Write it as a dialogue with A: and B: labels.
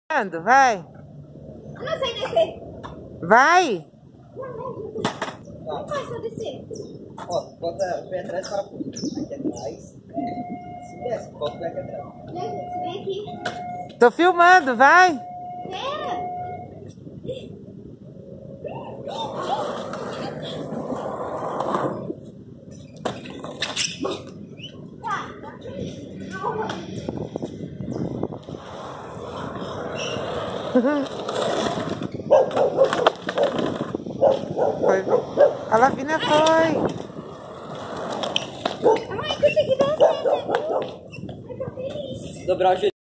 A: Ando, vai.
B: Não sei descer.
A: Vai.
B: Não vai só descer.
C: Ó, bota o pé atrás e parafuso. Aqui atrás. Se desce, bota o pé aqui atrás.
B: Você vem aqui.
A: Tô filmando, vai.
B: Pera.
A: Foi. A Lavínia foi.
B: Ai, consegui descer. Ai, tô feliz.
C: Dobrar o jeito.